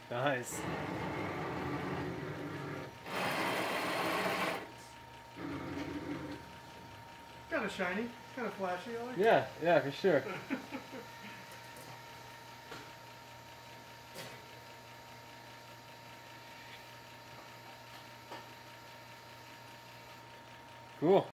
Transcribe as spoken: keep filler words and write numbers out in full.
Nice. Kind of shiny, kind of flashy. I like it. Yeah, yeah, for sure. Cool.